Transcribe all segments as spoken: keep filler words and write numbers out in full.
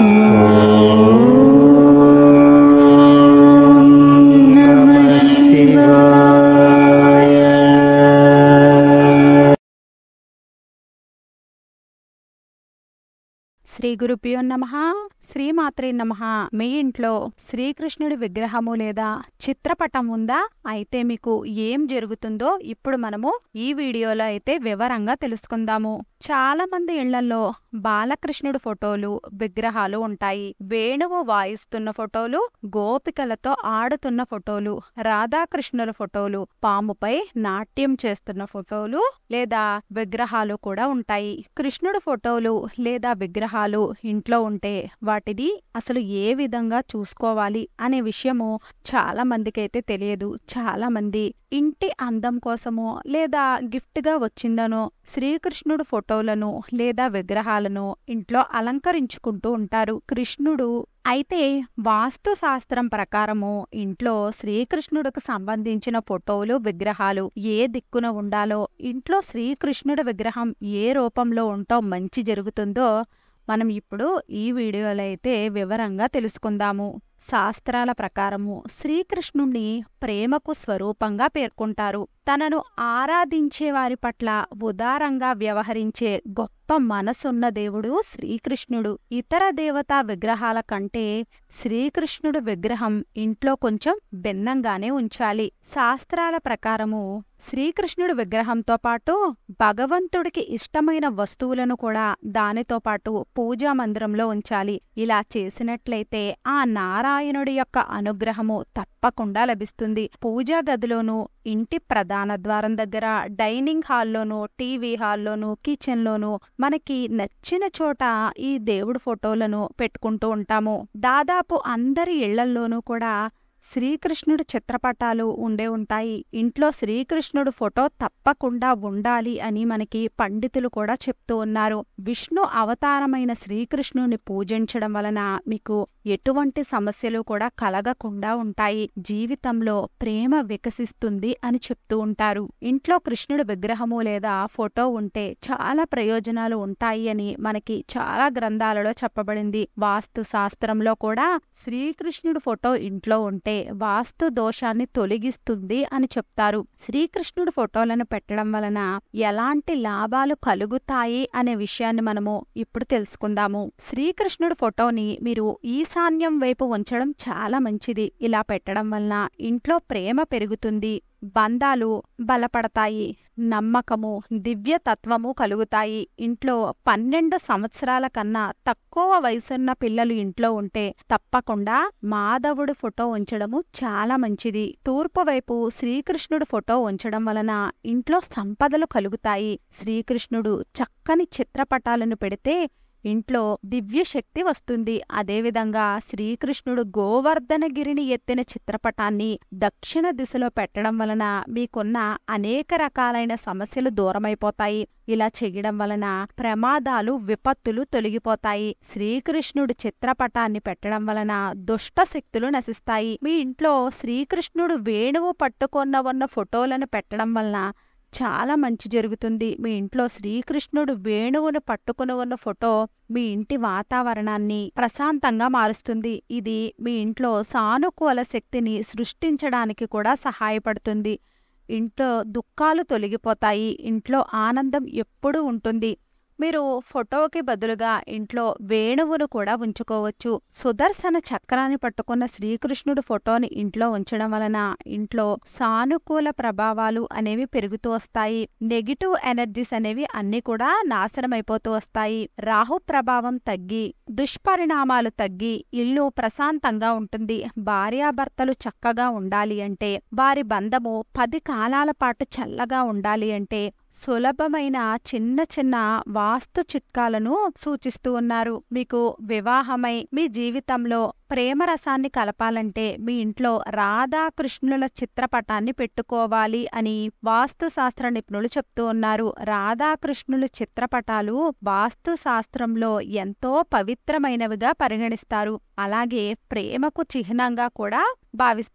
శ్రీ గురుభ్యో నమః. శ్రీమాత్రే నమః. మీ ఇంట్లో శ్రీకృష్ణుడి విగ్రహము లేదా చిత్రపటం ఉందా? అయితే మీకు ఏం జరుగుతుందో ఇప్పుడు మనము ఈ వీడియోలో అయితే వివరంగా తెలుసుకుందాము. చాలా మంది ఇళ్లలో బాలకృష్ణుడి ఫోటోలు, విగ్రహాలు ఉంటాయి. వేణువు వాయిస్తున్న ఫోటోలు, గోపికలతో ఆడుతున్న ఫోటోలు, రాధాకృష్ణుల ఫోటోలు, పాముపై నాట్యం చేస్తున్న ఫోటోలు లేదా విగ్రహాలు కూడా ఉంటాయి. కృష్ణుడి ఫోటోలు లేదా విగ్రహాలు ఇంట్లో ఉంటే వాటిని అసలు ఏ విధంగా చూసుకోవాలి అనే విషయము చాలా మందికైతే తెలియదు. చాలా మంది ఇంటి అందం కోసమో లేదా గిఫ్ట్గా వచ్చిందనో శ్రీకృష్ణుడు ఫోటోలను లేదా విగ్రహాలను ఇంట్లో అలంకరించుకుంటూ ఉంటారు. కృష్ణుడు అయితే వాస్తు శాస్త్రం ప్రకారము ఇంట్లో శ్రీకృష్ణుడికి సంబంధించిన ఫోటోలు, విగ్రహాలు ఏ దిక్కున ఉండాలో, ఇంట్లో శ్రీకృష్ణుడి విగ్రహం ఏ రూపంలో ఉంటో మంచి జరుగుతుందో మనం ఇప్పుడు ఈ వీడియోలో అయితే వివరంగా తెలుసుకుందాము. శాస్త్రాల ప్రకారము శ్రీకృష్ణుణ్ణి ప్రేమకు స్వరూపంగా పేర్కొంటారు. తనను ఆరాధించే వారి పట్ల ఉదారంగా వ్యవహరించే గొప్ప మనసున్న దేవుడు శ్రీకృష్ణుడు. ఇతర దేవతా విగ్రహాల కంటే శ్రీకృష్ణుడు విగ్రహం ఇంట్లో కొంచెం భిన్నంగానే ఉంచాలి. శాస్త్రాల ప్రకారము శ్రీకృష్ణుడు విగ్రహంతో పాటు భగవంతుడికి ఇష్టమైన వస్తువులను కూడా దానితో పాటు పూజా మందిరంలో ఉంచాలి. ఇలా చేసినట్లయితే ఆ నారాయణుడి యొక్క అనుగ్రహము తప్పకుండా లభిస్తుంది. పూజా గదిలోనూ, ఇంటి ప్రధాన ద్వారం దగ్గర, డైనింగ్ హాల్లోనూ, టీవీ హాల్లోనూ, కిచెన్లోనూ మనకి నచ్చిన చోట ఈ దేవుడి ఫోటోలను పెట్టుకుంటూ ఉంటాము. దాదాపు అందరి ఇళ్లల్లోనూ కూడా శ్రీకృష్ణుడు చిత్రపటాలు ఉండే ఉంటాయి. ఇంట్లో శ్రీకృష్ణుడు ఫోటో తప్పకుండా ఉండాలి అని మనకి పండితులు కూడా చెప్తూ ఉన్నారు. విష్ణు అవతారమైన శ్రీకృష్ణుని పూజించడం వలన మీకు ఎటువంటి సమస్యలు కూడా కలగకుండా ఉంటాయి. జీవితంలో ప్రేమ వికసిస్తుంది అని చెప్తూ ఉంటారు. ఇంట్లో కృష్ణుడు విగ్రహము లేదా ఫోటో ఉంటే చాలా ప్రయోజనాలు ఉంటాయి అని మనకి చాలా గ్రంథాలలో చెప్పబడింది. వాస్తు శాస్త్రంలో కూడా శ్రీకృష్ణుడు ఫోటో ఇంట్లో ఉంటే వాస్తు దోషాన్ని తొలగిస్తుంది అని చెప్తారు. శ్రీకృష్ణుడు ఫోటోలను పెట్టడం వలన ఎలాంటి లాభాలు కలుగుతాయి అనే విషయాన్ని మనము ఇప్పుడు తెలుసుకుందాము. శ్రీకృష్ణుడు ఫోటోని మీరు ఈశాన్యం వైపు ఉంచడం చాలా మంచిది. ఇలా పెట్టడం వలన ఇంట్లో ప్రేమ పెరుగుతుంది, బంధాలు బలపడతాయి, నమ్మకము, దివ్యతత్వము కలుగుతాయి. ఇంట్లో పన్నెండు సంవత్సరాల కన్నా తక్కువ వయసున్న పిల్లలు ఇంట్లో ఉంటే తప్పకుండా మాధవుడి ఫోటో ఉంచడము చాలా మంచిది. తూర్పు వైపు శ్రీకృష్ణుడు ఫోటో ఉంచడం వలన ఇంట్లో సంపదలు కలుగుతాయి. శ్రీకృష్ణుడు చక్కని చిత్రపటాలను పెడితే ఇంట్లో దివ్యశక్తి వస్తుంది. అదేవిధంగా శ్రీకృష్ణుడు గోవర్ధనగిరిని ఎత్తిన చిత్రపటాన్ని దక్షిణ దిశలో పెట్టడం వలన మీకున్న అనేక రకాలైన సమస్యలు దూరమైపోతాయి. ఇలా చెయ్యడం వలన ప్రమాదాలు, విపత్తులు తొలగిపోతాయి. శ్రీకృష్ణుడు చిత్రపటాన్ని పెట్టడం వలన దుష్ట శక్తులు నశిస్తాయి. మీ ఇంట్లో శ్రీకృష్ణుడు వేణువు పట్టుకొన్న ఉన్న ఫోటోలను పెట్టడం వలన చాలా మంచి జరుగుతుంది. మీ ఇంట్లో శ్రీకృష్ణుడు వేణువును పట్టుకుని ఉన్న ఫోటో మీ ఇంటి వాతావరణాన్ని ప్రశాంతంగా మారుస్తుంది. ఇది మీ ఇంట్లో సానుకూల శక్తిని సృష్టించడానికి కూడా సహాయపడుతుంది. ఇంట్లో దుఃఖాలు తొలగిపోతాయి. ఇంట్లో ఆనందం ఎప్పుడూ ఉంటుంది. మీరు ఫోటోకి బదులుగా ఇంట్లో వేణువును కూడా ఉంచుకోవచ్చు. సుదర్శన చక్రాన్ని పట్టుకున్న శ్రీకృష్ణుడు ఫోటోని ఇంట్లో ఉంచడం వలన ఇంట్లో సానుకూల ప్రభావాలు అనేవి పెరుగుతూ వస్తాయి. నెగిటివ్ ఎనర్జీస్ అనేవి అన్ని కూడా నాశనమైపోతూ వస్తాయి. రాహు ప్రభావం తగ్గి దుష్పరిణామాలు తగ్గి ఇల్లు ప్రశాంతంగా ఉంటుంది. భార్యాభర్తలు చక్కగా ఉండాలి అంటే, వారి బంధము పది కాలాల పాటు చల్లగా ఉండాలి అంటే సులభమైన చిన్న చిన్న వాస్తు చిట్కాలను సూచిస్తూ ఉన్నారు. మీకు వివాహమై మీ జీవితంలో ప్రేమరసాన్ని కలపాలంటే మీ ఇంట్లో రాధాకృష్ణుల చిత్రపటాన్ని పెట్టుకోవాలి అని వాస్తుశాస్త్ర నిపుణులు చెప్తూ ఉన్నారు. రాధాకృష్ణుల చిత్రపటాలు వాస్తుశాస్త్రంలో ఎంతో పవిత్రమైనవిగా పరిగణిస్తారు. అలాగే ప్రేమకు చిహ్నంగా కూడా భావిస్తారు.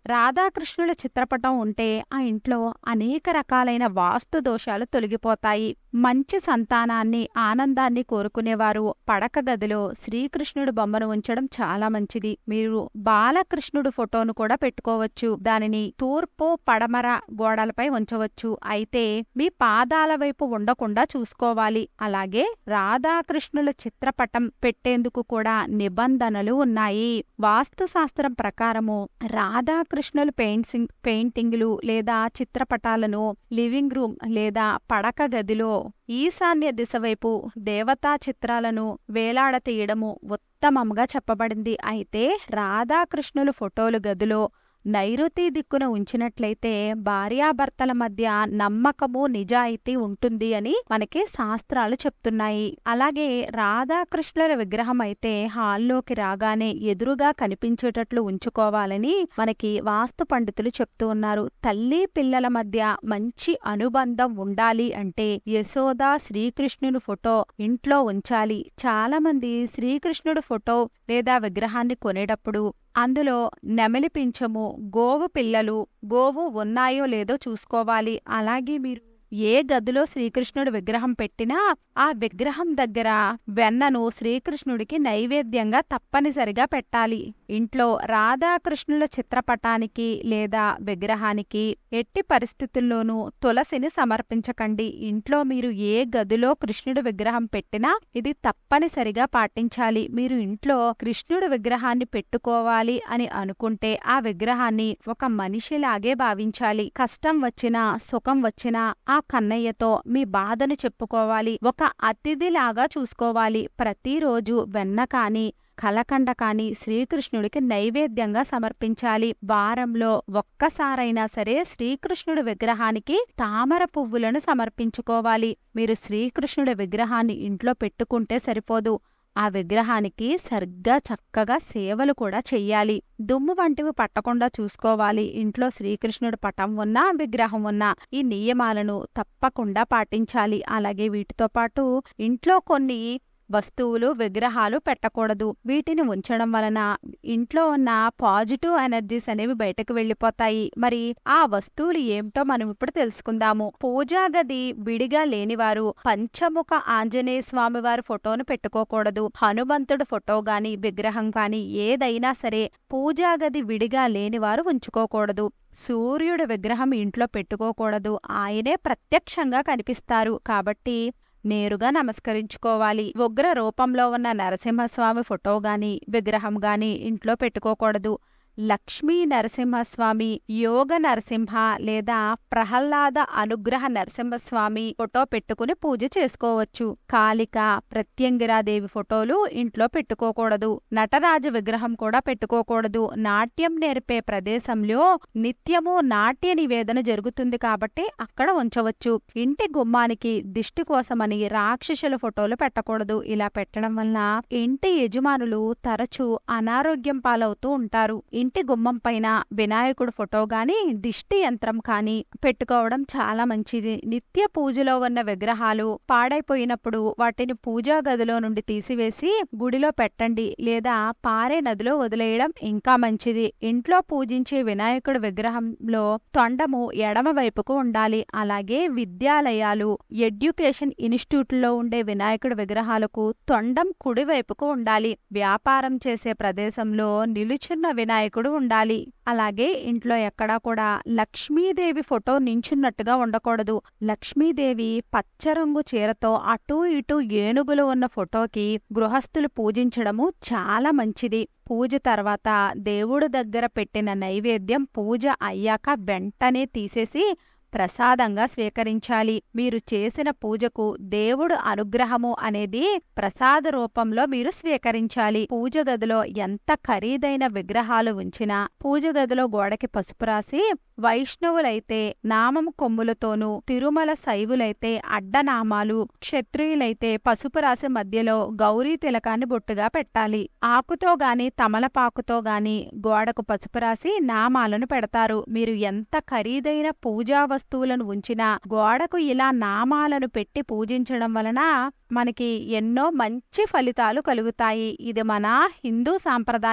రాధాకృష్ణుల చిత్రపటం ఉంటే ఆ ఇంట్లో అనేక రకాలైన వాస్తు దోషాలు తొలగిపోతాయి. మంచి సంతానాన్ని, ఆనందాన్ని కోరుకునేవారు పడక గదిలో శ్రీకృష్ణుడు బొమ్మను ఉంచడం చాలా మంచిది. మీరు బాలకృష్ణుడు ఫోటోను కూడా పెట్టుకోవచ్చు. దానిని తూర్పు, పడమర గోడలపై ఉంచవచ్చు. అయితే మీ పాదాల వైపు ఉండకుండా చూసుకోవాలి. అలాగే రాధాకృష్ణుల చిత్రపటం పెట్టేందుకు కూడా నిబంధనలు ఉన్నాయి. వాస్తుశాస్త్రం ప్రకారము రాధాకృష్ణులు పెయింటింగ్ పెయింటింగ్లు లేదా చిత్రపటాలను లివింగ్ రూమ్ లేదా పడక గదిలో ఈశాన్య దిశ వైపు దేవతా చిత్రాలను వేలాడతీయడము ఉత్తమంగా చెప్పబడింది. అయితే రాధాకృష్ణులు ఫోటోలు గదిలో నైరుతి దిక్కున ఉంచినట్లయితే భార్యాభర్తల మధ్య నమ్మకము, నిజాయితీ ఉంటుంది అని మనకి శాస్త్రాలు చెప్తున్నాయి. అలాగే రాధాకృష్ణుల విగ్రహం అయితే హాల్లోకి రాగానే ఎదురుగా కనిపించేటట్లు ఉంచుకోవాలని మనకి వాస్తు పండితులు చెప్తూ ఉన్నారు. తల్లి పిల్లల మధ్య మంచి అనుబంధం ఉండాలి అంటే యశోద శ్రీకృష్ణుని ఫోటో ఇంట్లో ఉంచాలి. చాలా మంది శ్రీకృష్ణుడు ఫోటో లేదా విగ్రహాన్ని కొనేటప్పుడు అందులో నెమలి పింఛము, గోవు పిల్లలు, గోవు ఉన్నాయో లేదో చూసుకోవాలి. అలాగే మీరు ఏ గదిలో శ్రీకృష్ణుడు విగ్రహం పెట్టినా ఆ విగ్రహం దగ్గర వెన్నను శ్రీకృష్ణుడికి నైవేద్యంగా తప్పనిసరిగా పెట్టాలి. ఇంట్లో రాధాకృష్ణుల చిత్రపటానికి లేదా విగ్రహానికి ఎట్టి పరిస్థితుల్లోనూ తులసిని సమర్పించకండి. ఇంట్లో మీరు ఏ గదిలో కృష్ణుడి విగ్రహం పెట్టినా ఇది తప్పనిసరిగా పాటించాలి. మీరు ఇంట్లో కృష్ణుడి విగ్రహాన్ని పెట్టుకోవాలి అని అనుకుంటే ఆ విగ్రహాన్ని ఒక మనిషిలాగే భావించాలి. కష్టం వచ్చినా సుఖం వచ్చినా ఆ కన్నయ్యతో మీ బాధను చెప్పుకోవాలి. ఒక అతిథిలాగా చూసుకోవాలి. ప్రతిరోజు వెన్న కాని కలకండ కాని శ్రీకృష్ణుడికి నైవేద్యంగా సమర్పించాలి. వారంలో ఒక్కసారైనా సరే శ్రీకృష్ణుడి విగ్రహానికి తామర పువ్వులను సమర్పించుకోవాలి. మీరు శ్రీకృష్ణుడి విగ్రహాన్ని ఇంట్లో పెట్టుకుంటే సరిపోదు, ఆ విగ్రహానికి సరిగ్గా చక్కగా సేవలు కూడా చెయ్యాలి. దుమ్ము వంటివి పట్టకుండా చూసుకోవాలి. ఇంట్లో శ్రీకృష్ణుడు పటం ఉన్నా విగ్రహం ఉన్నా ఈ నియమాలను తప్పకుండా పాటించాలి. అలాగే వీటితో పాటు ఇంట్లో కొన్ని వస్తువులు, విగ్రహాలు పెట్టకూడదు. వీటిని ఉంచడం వలన ఇంట్లో ఉన్న పాజిటివ్ ఎనర్జీస్ అనేవి బయటకు వెళ్లిపోతాయి. మరి ఆ వస్తువులు ఏమిటో మనం ఇప్పుడు తెలుసుకుందాము. పూజా గది విడిగా లేనివారు పంచముఖ ఆంజనేయ స్వామి వారి ఫోటోను పెట్టుకోకూడదు. హనుమంతుడు ఫోటో గాని విగ్రహం కాని ఏదైనా సరే పూజా గది విడిగా లేనివారు ఉంచుకోకూడదు. సూర్యుడి విగ్రహం ఇంట్లో పెట్టుకోకూడదు. ఆయనే ప్రత్యక్షంగా కనిపిస్తారు కాబట్టి నేరుగా నమస్కరించుకోవాలి. ఉగ్ర రూపంలో ఉన్న నరసింహస్వామి ఫోటో గాని విగ్రహం గాని ఇంట్లో పెట్టుకోకూడదు. లక్ష్మీ నరసింహస్వామి, యోగ నరసింహ లేదా ప్రహ్లాద అనుగ్రహ నరసింహస్వామి ఫోటో పెట్టుకుని పూజ చేసుకోవచ్చు. కాళిక, ప్రత్యంగిరాదేవి ఫోటోలు ఇంట్లో పెట్టుకోకూడదు. నటరాజ విగ్రహం కూడా పెట్టుకోకూడదు. నాట్యం నేర్పే ప్రదేశంలో నిత్యము నాట్య నివేదన జరుగుతుంది కాబట్టి అక్కడ ఉంచవచ్చు. ఇంటి గుమ్మానికి దిష్టి కోసమని రాక్షసుల ఫోటోలు పెట్టకూడదు. ఇలా పెట్టడం వలన ఇంటి యజమానులు తరచూ అనారోగ్యం పాలవుతూ ఉంటారు. ఇంటి గుమ్మం పైన వినాయకుడు ఫోటో గాని దిష్టి యంత్రం కాని పెట్టుకోవడం చాలా మంచిది. నిత్య పూజలో ఉన్న విగ్రహాలు పాడైపోయినప్పుడు వాటిని పూజా గదిలో నుండి తీసివేసి గుడిలో పెట్టండి లేదా పారే నదిలో వదిలేయడం ఇంకా మంచిది. ఇంట్లో పూజించే వినాయకుడు విగ్రహంలో తొండము ఎడమ వైపుకు ఉండాలి. అలాగే విద్యాలయాలు, ఎడ్యుకేషన్ ఇన్స్టిట్యూట్లో ఉండే వినాయకుడు విగ్రహాలకు తొండం కుడివైపుకు ఉండాలి. వ్యాపారం చేసే ప్రదేశంలో నిలుచున్న వినాయకుడు ఉండాలి. అలాగే ఇంట్లో ఎక్కడా కూడా లక్ష్మీదేవి ఫోటో నించున్నట్టుగా ఉండకూడదు. లక్ష్మీదేవి పచ్చరంగు చీరతో అటూ ఇటూ ఏనుగులు ఉన్న ఫోటోకి గృహస్థులు పూజించడము చాలా మంచిది. పూజ తర్వాత దేవుడు దగ్గర పెట్టిన నైవేద్యం పూజ అయ్యాక వెంటనే తీసేసి ప్రసాదంగా స్వీకరించాలి. మీరు చేసిన పూజకు దేవుడు అనుగ్రహము అనేది ప్రసాద రూపంలో మీరు స్వీకరించాలి. పూజ గదిలో ఎంత ఖరీదైన విగ్రహాలు ఉంచినా పూజ గదిలో గోడకి పసుపు రాసి, వైష్ణవులైతే నామం కొమ్ములతోనూ, తిరుమల శైవులైతే అడ్డనామాలు, క్షత్రియులైతే పసుపు రాసి మధ్యలో గౌరీ తిలకాన్ని బొట్టుగా పెట్టాలి. ఆకుతో గాని తమలపాకుతో గాని గోడకు పసుపు రాసి నామాలను పెడతారు. మీరు ఎంత ఖరీదైన పూజా వస్తువులను ఉంచినా గోడకు ఇలా నామాలను పెట్టి పూజించడం వలన మనకి ఎన్నో మంచి ఫలితాలు కలుగుతాయి. ఇది మన హిందూ సాంప్రదాయము.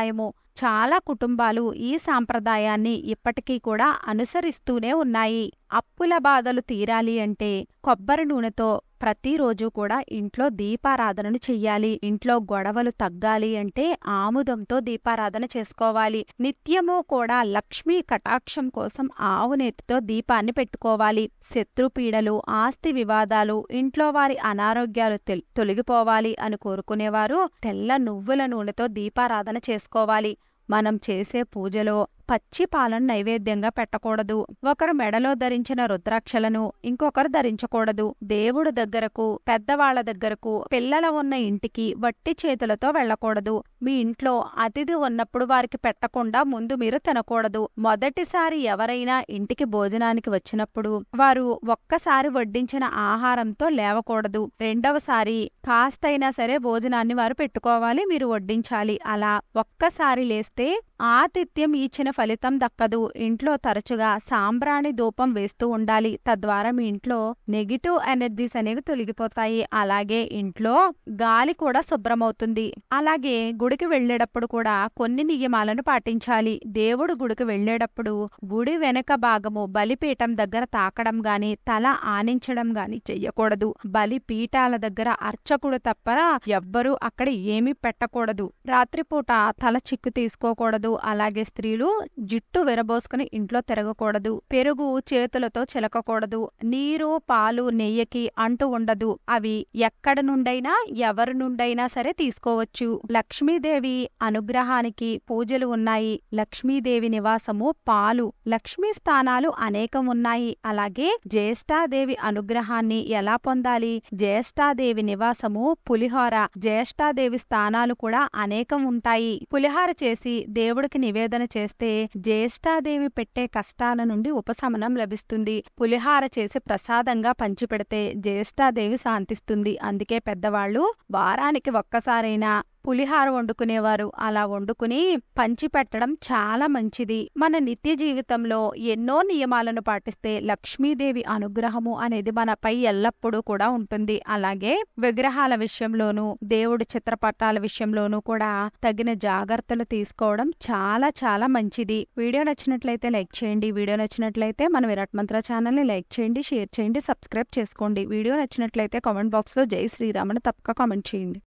చాలా కుటుంబాలు ఈ సాంప్రదాయాన్ని ఇప్పటికీ కూడా అనుసరిస్తూనే ఉన్నాయి. అప్పుల బాధలు తీరాలి అంటే కొబ్బరి నూనెతో ప్రతిరోజు కూడా ఇంట్లో దీపారాధనను చెయ్యాలి. ఇంట్లో గొడవలు తగ్గాలి అంటే ఆముదంతో దీపారాధన చేసుకోవాలి. నిత్యము కూడా లక్ష్మీ కటాక్షం కోసం ఆవు నేతితో దీపాన్ని పెట్టుకోవాలి. శత్రుపీడలు, ఆస్తి వివాదాలు, ఇంట్లో వారి అనారోగ్యాలు తొలగిపోవాలి అని కోరుకునేవారు తెల్ల నువ్వుల నూనెతో దీపారాధన చేసుకోవాలి. మనం చేసే పూజలో పచ్చి పాలను నైవేద్యంగా పెట్టకూడదు. ఒకరు మెడలో ధరించిన రుద్రాక్షలను ఇంకొకరు ధరించకూడదు. దేవుడు దగ్గరకు, పెద్దవాళ్ల దగ్గరకు, పిల్లల ఉన్న ఇంటికి వట్టి చేతులతో వెళ్లకూడదు. మీ ఇంట్లో అతిథి ఉన్నప్పుడు వారికి పెట్టకుండా ముందు మీరు తినకూడదు. మొదటిసారి ఎవరైనా ఇంటికి భోజనానికి వచ్చినప్పుడు వారు ఒక్కసారి వడ్డించిన ఆహారంతో లేవకూడదు. రెండవసారి కాస్తైనా సరే భోజనాన్ని వారు పెట్టుకోవాలి, మీరు వడ్డించాలి. అలా ఒక్కసారి లేస్తే ఆతిథ్యం ఇచ్చిన ఫలితం దక్కదు. ఇంట్లో తరచుగా సాంబ్రాణి ధూపం వేస్తూ ఉండాలి. తద్వారా మీ ఇంట్లో నెగిటివ్ ఎనర్జీస్ అనేవి తొలగిపోతాయి. అలాగే ఇంట్లో గాలి కూడా శుభ్రమవుతుంది. అలాగే గుడికి వెళ్లేటప్పుడు కూడా కొన్ని నియమాలను పాటించాలి. దేవుడు గుడికి వెళ్లేటప్పుడు గుడి వెనక భాగము బలిపీఠం దగ్గర తాకడం గాని, తల ఆనించడం గాని చెయ్యకూడదు. బలిపీఠాల దగ్గర అర్చకుడు తప్ప ఎవ్వరూ అక్కడ ఏమీ పెట్టకూడదు. రాత్రిపూట తల చిక్కు తీసుకోకూడదు. అలాగే స్త్రీలు జుట్టు విరబోసుకుని ఇంట్లో తిరగకూడదు. పెరుగు చేతులతో చిలకకూడదు. నీరు, పాలు, నెయ్యికి అంటు ఉండదు. అవి ఎక్కడ నుండైనా ఎవరి నుండైనా సరే తీసుకోవచ్చు. లక్ష్మీదేవి అనుగ్రహానికి పూజలు ఉన్నాయి. లక్ష్మీదేవి నివాసము పాలు. లక్ష్మీ స్థానాలు అనేకం ఉన్నాయి. అలాగే జ్యేష్ఠాదేవి అనుగ్రహాన్ని ఎలా పొందాలి? జ్యేష్ఠాదేవి నివాసము పులిహోర. జ్యేష్ఠాదేవి స్థానాలు కూడా అనేకం ఉంటాయి. పులిహోర చేసి దేవుడికి నివేదన చేస్తే జ్యేష్ఠాదేవి పెట్టే కష్టాల నుండి ఉపశమనం లభిస్తుంది. పులిహార చేసి ప్రసాదంగా పంచిపెడితే జ్యేష్ఠాదేవి శాంతిస్తుంది. అందుకే పెద్దవాళ్లు వారానికి ఒక్కసారైనా పులిహార వండుకునేవారు. అలా వండుకుని పంచిపెట్టడం చాలా మంచిది. మన నిత్య జీవితంలో ఎన్నో నియమాలను పాటిస్తే లక్ష్మీదేవి అనుగ్రహము అనేది మనపై ఎల్లప్పుడూ కూడా ఉంటుంది. అలాగే విగ్రహాల విషయంలోనూ, దేవుడి చిత్రపటాల విషయంలోనూ కూడా తగిన జాగ్రత్తలు తీసుకోవడం చాలా చాలా మంచిది. వీడియో నచ్చినట్లయితే లైక్ చేయండి. వీడియో నచ్చినట్లయితే మన విరాట్ మంత్ర ఛానల్ ని లైక్ చేయండి, షేర్ చేయండి, సబ్స్క్రైబ్ చేసుకోండి. వీడియో నచ్చినట్లయితే కామెంట్ బాక్స్ లో జై శ్రీరామ్ అని తప్పక కామెంట్ చేయండి.